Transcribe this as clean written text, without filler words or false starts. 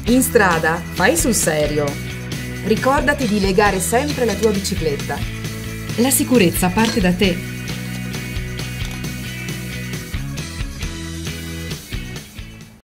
In strada, fai sul serio. Ricordati di legare sempre la tua bicicletta. La sicurezza parte da te.